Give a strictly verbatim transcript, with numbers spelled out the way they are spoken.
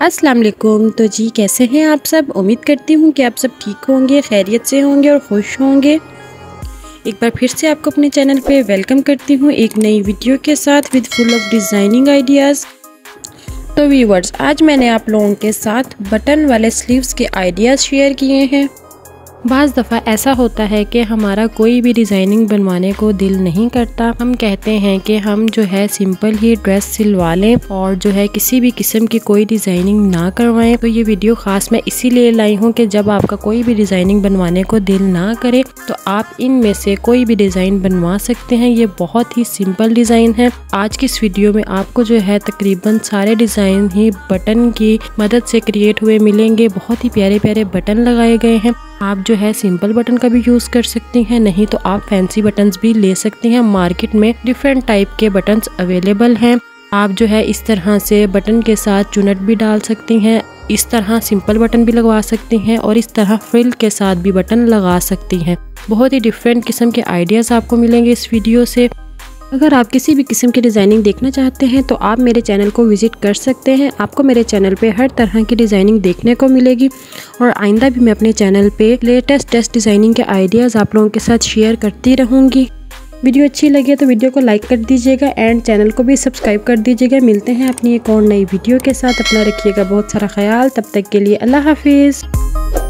अस्सलाम वालेकुम। तो जी कैसे हैं आप सब। उम्मीद करती हूँ कि आप सब ठीक होंगे, खैरियत से होंगे और खुश होंगे। एक बार फिर से आपको अपने चैनल पे वेलकम करती हूँ एक नई वीडियो के साथ with full of designing ideas. तो व्यूवर्स, आज मैंने आप लोगों के साथ बटन वाले स्लीव्स के आइडियाज़ शेयर किए हैं। बाज़ दफ़ा ऐसा होता है कि हमारा कोई भी डिज़ाइनिंग बनवाने को दिल नहीं करता। हम कहते हैं कि हम जो है सिंपल ही ड्रेस सिलवा लें और जो है किसी भी किस्म की कोई डिज़ाइनिंग ना करवाएं। तो ये वीडियो ख़ास मैं इसीलिए लाई हूँ कि जब आपका कोई भी डिज़ाइनिंग बनवाने को दिल ना करे तो आप इनमें से कोई भी डिज़ाइन बनवा सकते हैं। ये बहुत ही सिंपल डिज़ाइन है। आज की इस वीडियो में आपको जो है तकरीबन सारे डिज़ाइन ही बटन की मदद से क्रिएट हुए मिलेंगे। बहुत ही प्यारे प्यारे बटन लगाए गए हैं। आप जो है सिंपल बटन का भी यूज़ कर सकती हैं, नहीं तो आप फैंसी बटन्स भी ले सकती हैं। मार्केट में डिफरेंट टाइप के बटन्स अवेलेबल हैं। आप जो है इस तरह से बटन के साथ चुनट भी डाल सकती हैं, इस तरह सिंपल बटन भी लगवा सकती हैं और इस तरह फ्रिल के साथ भी बटन लगा सकती हैं। बहुत ही डिफरेंट किस्म के आइडियाज़ आपको मिलेंगे इस वीडियो से। अगर आप किसी भी किस्म की डिज़ाइनिंग देखना चाहते हैं तो आप मेरे चैनल को विज़िट कर सकते हैं। आपको मेरे चैनल पे हर तरह की डिज़ाइनिंग देखने को मिलेगी और आइंदा भी मैं अपने चैनल पे लेटेस्ट टेस्ट डिज़ाइनिंग के आइडियाज़ आप लोगों के साथ शेयर करती रहूँगी। वीडियो अच्छी लगे तो वीडियो को लाइक कर दीजिएगा एंड चैनल को भी सब्सक्राइब कर दीजिएगा। मिलते हैं अपनी एक और नई वीडियो के साथ। अपना रखिएगा बहुत सारा ख्याल। तब तक के लिए अल्लाह हाफिज़।